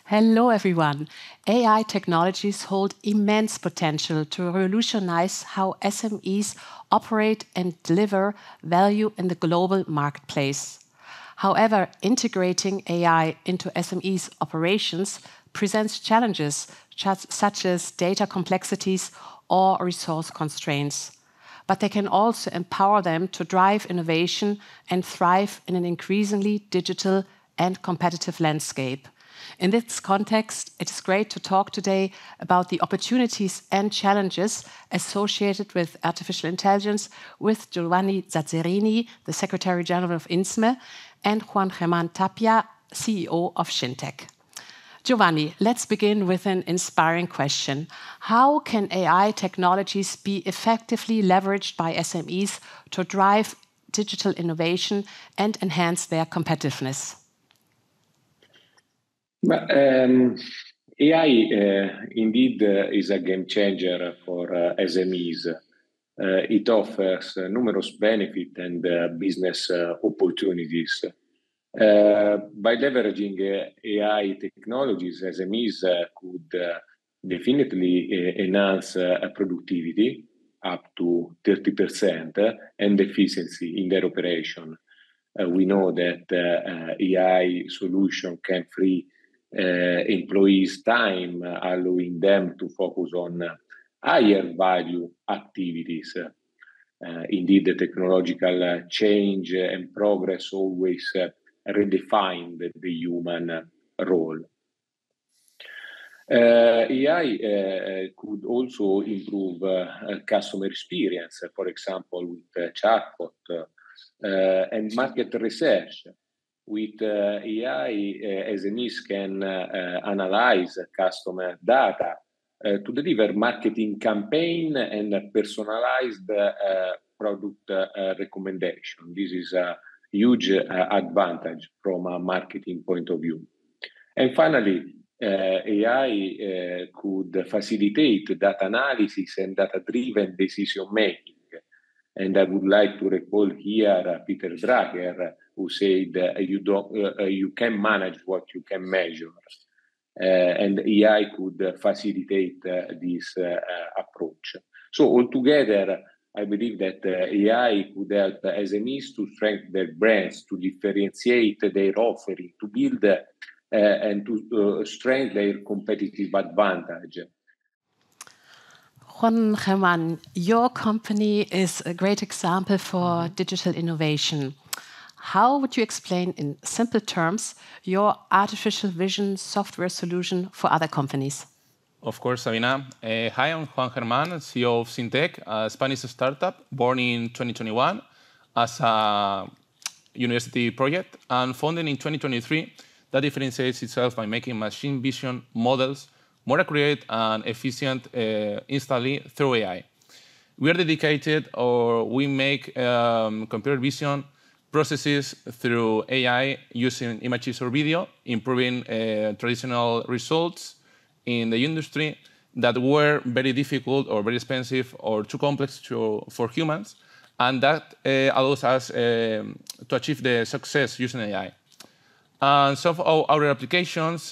Hello, everyone. AI technologies hold immense potential to revolutionize how SMEs operate and deliver value in the global marketplace. However, integrating AI into SMEs' operations presents challenges such as data complexities or resource constraints. But they can also empower them to drive innovation and thrive in an increasingly digital and competitive landscape. In this context, it is great to talk today about the opportunities and challenges associated with artificial intelligence with Giovanni Zazzerini, the Secretary General of INSME, and Juan Germán Tapia, CEO of Shintek. Giovanni, let's begin with an inspiring question. How can AI technologies be effectively leveraged by SMEs to drive digital innovation and enhance their competitiveness? AI indeed is a game changer for SMEs. It offers numerous benefits and business opportunities. By leveraging AI technologies, SMEs could definitely enhance productivity up to 30% and efficiency in their operation. We know that AI solution can free employees' time, allowing them to focus on higher value activities. Indeed, the technological change and progress always redefine the human role. AI could also improve customer experience, for example, with chatbot and market research. With AI, SMEs can analyze customer data to deliver marketing campaign and personalized product recommendation. This is a huge advantage from a marketing point of view. And finally, AI could facilitate data analysis and data-driven decision-making. And I would like to recall here Peter Drucker, who said, you can manage what you can measure. And AI could facilitate this approach. So altogether, I believe that AI could help SMEs to strengthen their brands, to differentiate their offering, to build and to strengthen their competitive advantage. Juan Germán, your company is a great example for digital innovation. How would you explain in simple terms your artificial vision software solution for other companies? Of course, Sabina. Hi, I'm Juan Germán, CEO of Shintek, a Spanish startup born in 2021 as a university project and founded in 2023 that differentiates itself by making machine vision models more accurate and efficient instantly through AI. We are dedicated, or we make computer vision processes through AI using images or video, improving traditional results in the industry that were very difficult or very expensive or too complex for humans, and that allows us to achieve the success using AI. And some of our applications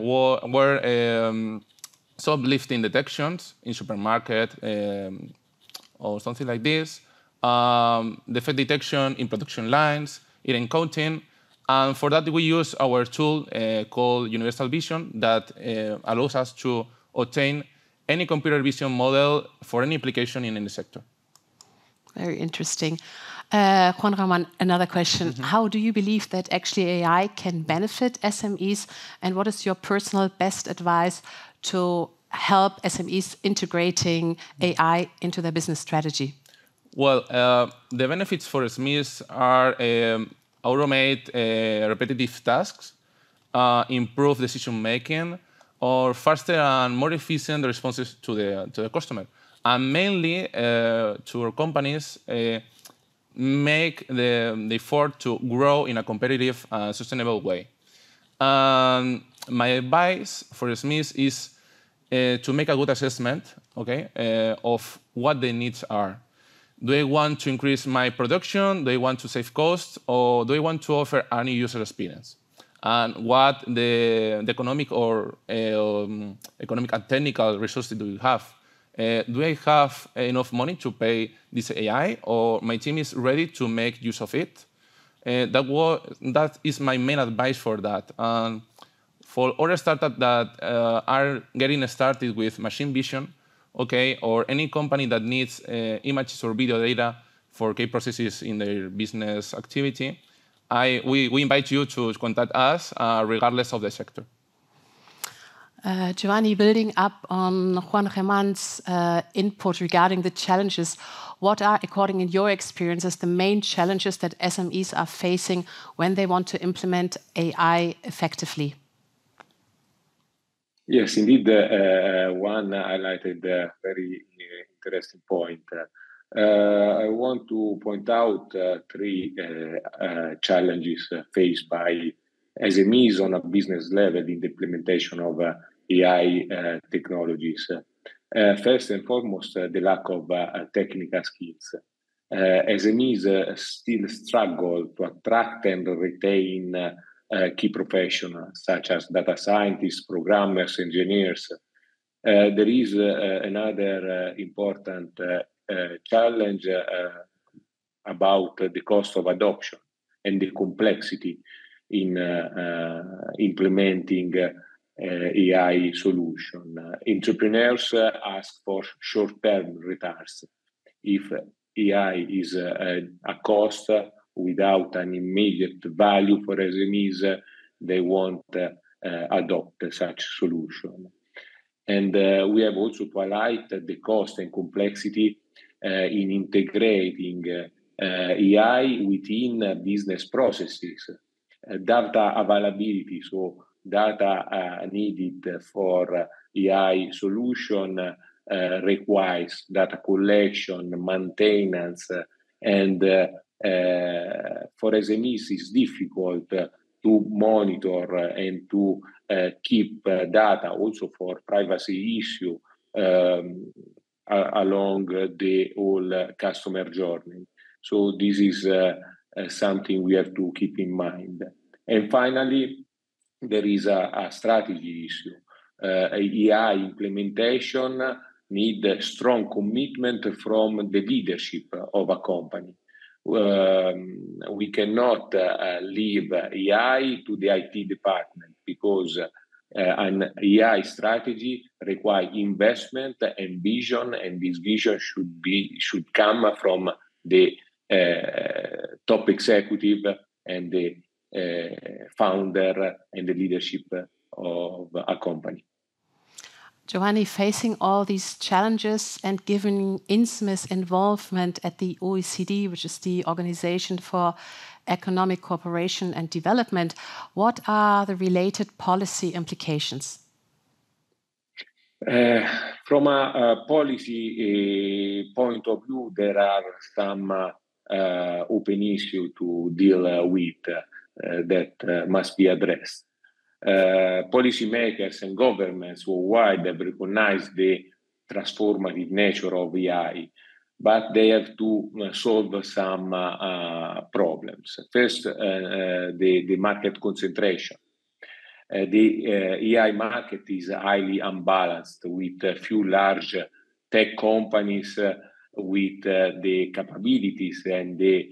were shoplifting detections in supermarket or something like this, defect detection in production lines, in encoding, and for that we use our tool called Universal Vision that allows us to obtain any computer vision model for any application in any sector. Very interesting. Juan Germán, another question. How do you believe that actually AI can benefit SMEs, and what is your personal best advice to help SMEs integrating AI into their business strategy? Well, the benefits for SMEs are automate repetitive tasks, improve decision-making, or faster and more efficient responses to the customer. And mainly, to our companies, make the effort to grow in a competitive and sustainable way. My advice for SMEs is to make a good assessment, of what the needs are. Do I want to increase my production? Do I want to save costs? Or do I want to offer a new user experience? and what the economic or economic and technical resources do you have? Do I have enough money to pay this AI, or my team is ready to make use of it? That is my main advice for that. For other startups that are getting started with machine vision, okay, or any company that needs images or video data for key processes in their business activity, we invite you to contact us regardless of the sector. Giovanni, building up on Juan Germán's input regarding the challenges, what are, according in your experiences, the main challenges that SMEs are facing when they want to implement AI effectively? Yes, indeed, Juan highlighted a very interesting point. I want to point out three challenges faced by SMEs on a business level in the implementation of AI technologies. First and foremost, the lack of technical skills. SMEs still struggle to attract and retain key professionals such as data scientists, programmers, engineers. There is another important challenge about the cost of adoption and the complexity in implementing AI solution. Entrepreneurs ask for short-term returns. If AI is a cost without an immediate value for SMEs, they won't adopt such solution. And we have also to highlight the cost and complexity in integrating AI within business processes. Data availability, so data needed for AI solution requires data collection, maintenance, and for SMEs it's difficult to monitor and to keep data also for privacy issue along the whole customer journey. So this is something we have to keep in mind. And finally, there is a strategy issue. AI implementation need strong commitment from the leadership of a company. We cannot leave AI to the IT department because an AI strategy requires investment and vision, and this vision should come from the top executive and the founder and the leadership of a company. Giovanni, facing all these challenges and given INSME's involvement at the OECD, which is the Organization for Economic Cooperation and Development, what are the related policy implications? From a policy point of view, there are some open issues to deal with that must be addressed. Policymakers and governments worldwide have recognized the transformative nature of AI, but they have to solve some problems. First, the market concentration. The AI market is highly unbalanced with a few large tech companies with the capabilities and the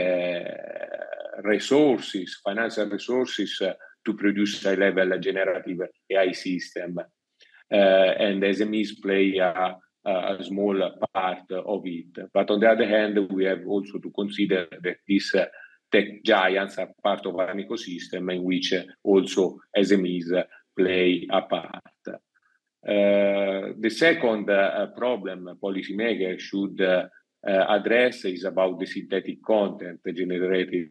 resources, financial resources to produce high-level generative AI system. And SMEs play a small part of it. But on the other hand, we have also to consider that these tech giants are part of an ecosystem in which also SMEs play a part. The second problem policymakers should address is about the synthetic content generated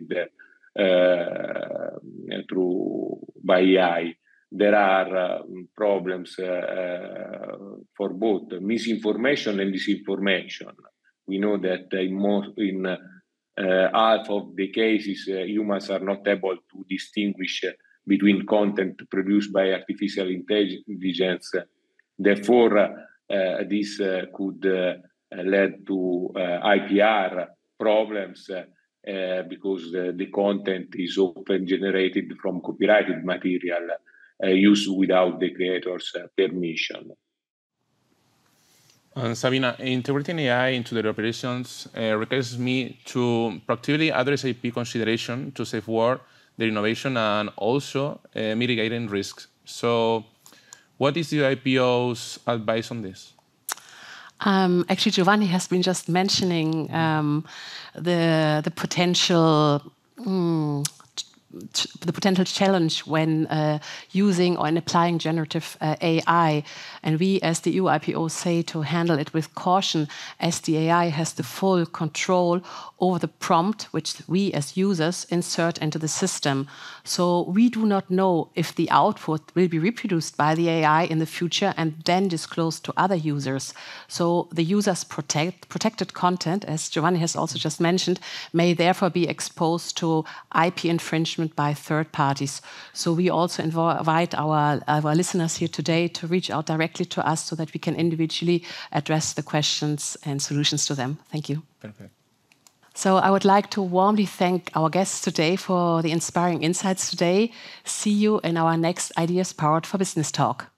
by AI. There are problems for both misinformation and disinformation. We know that in half of the cases, humans are not able to distinguish between content produced by artificial intelligence. Therefore, this could lead to IPR problems because the content is often generated from copyrighted material used without the creator's permission. Sabina, integrating AI into their operations requires me to proactively address IP consideration to safeguard their innovation and also mitigating risks. So what is the IPO's advice on this? Actually, Giovanni has been just mentioning the potential challenge when using or in applying generative AI. And we, as the EU IPO, say to handle it with caution, as the AI has the full control over the prompt which we as users insert into the system. So we do not know if the output will be reproduced by the AI in the future and then disclosed to other users. So the users' protected content, as Giovanni has also just mentioned, may therefore be exposed to IP infringement by third parties. So we also invite our listeners here today to reach out directly to us so that we can individually address the questions and solutions to them. Thank you. Perfect. So I would like to warmly thank our guests today for the inspiring insights today. See you in our next Ideas Powered for Business talk.